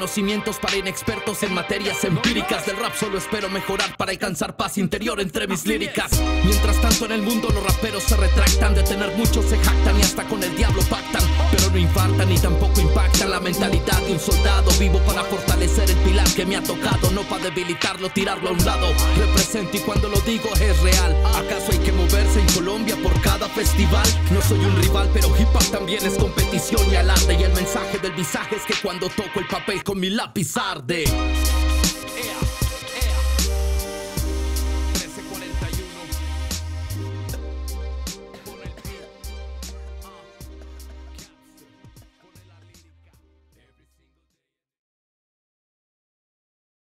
conocimientos para inexpertos en materias empíricas. Del rap solo espero mejorar para alcanzar paz interior entre mis líricas. Mientras tanto en el mundo los raperos se retractan, de tener muchos se jactan y hasta con el diablo pactan. Pero no infartan ni tampoco impactan la mentalidad de un soldado. Vivo para fortalecer el pilar que me ha tocado, no para debilitarlo, tirarlo a un lado. Represento y cuando lo digo es real. ¿Acaso hay que moverse en Colombia por cada festival? No soy un rival, pero hip hop también es competición y alarde. Y el mensaje del visaje es que cuando toco el papel con mi lápiz arde.